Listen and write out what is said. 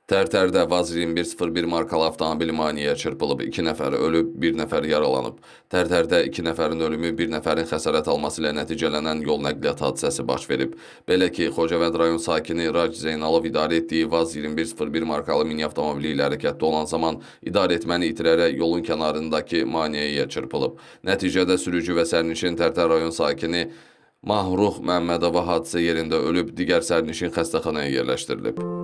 Tərtərdə Vaz 2101 markalı avtomobil maneəyə çırpılıb, 2 nəfər ölüb, 1 nəfər yaralanıb. Tərtərdə 2 nəfərin ölümü, 1 nəfərin xəsarət alması ilə nəticələnən yol nəqliyyat hadisəsi baş verib. Belə ki, Xocavənd rayon sakini Rac Zeynalov idarə etdiyi Vaz 2101 markalı mini avtomobili ilə hərəkətdə olan zaman idarəetməni itirərək yolun kənarındakı maneəyə çırpılıb. Nəticədə sürücü və sərnişin Tərtər rayon sakini Mahruh Məmmədova hadisə yerində ölüb, digər sərnişin xəstəxanaya yerləşdirilib.